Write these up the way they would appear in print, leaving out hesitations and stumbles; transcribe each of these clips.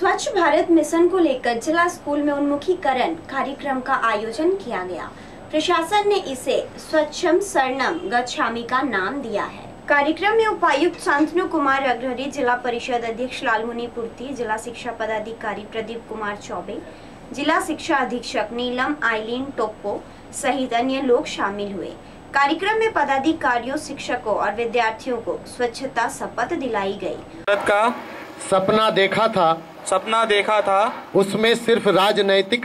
स्वच्छ भारत मिशन को लेकर जिला स्कूल में उन्मुखीकरण कार्यक्रम का आयोजन किया गया। प्रशासन ने इसे स्वच्छम शरणम गच्छामि का नाम दिया है। कार्यक्रम में उपायुक्त शांतनु कुमार अग्रहरी, जिला परिषद अध्यक्ष लालमुनि पूर्ति, जिला शिक्षा पदाधिकारी प्रदीप कुमार चौबे, जिला शिक्षा अधीक्षक नीलम आइलीन टोप्पो सहित अन्य लोग शामिल हुए। कार्यक्रम में पदाधिकारियों, शिक्षकों और विद्यार्थियों को स्वच्छता शपथ दिलाई गई। भारत का सपना देखा था उसमें सिर्फ राजनैतिक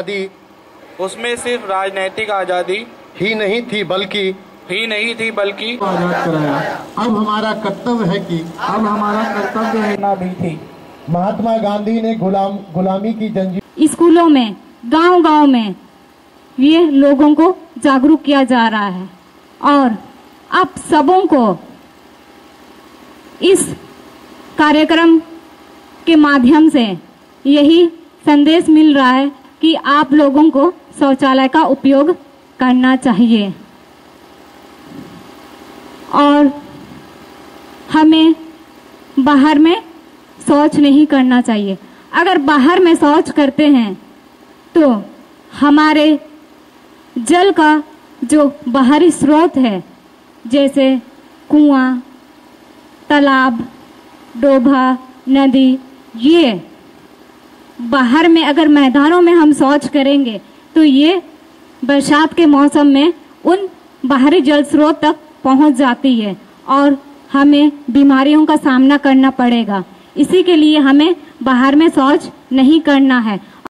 आजादी ही नहीं थी बल्कि आजाद कराया। अब हमारा कर्तव्य है ना भी थी। महात्मा गांधी ने गुलामी की जंजीर स्कूलों में, गांव-गांव में ये लोगों को जागरूक किया जा रहा है और आप सबों को इस कार्यक्रम के माध्यम से यही संदेश मिल रहा है कि आप लोगों को शौचालय का उपयोग करना चाहिए और हमें बाहर में शौच नहीं करना चाहिए। अगर बाहर में शौच करते हैं तो हमारे जल का जो बाहरी स्रोत है, जैसे कुआं, तालाब, डोभा, नदी, ये बाहर में अगर मैदानों में हम शौच करेंगे तो ये बरसात के मौसम में उन बाहरी जल स्रोत तक पहुंच जाती है और हमें बीमारियों का सामना करना पड़ेगा। इसी के लिए हमें बाहर में शौच नहीं करना है।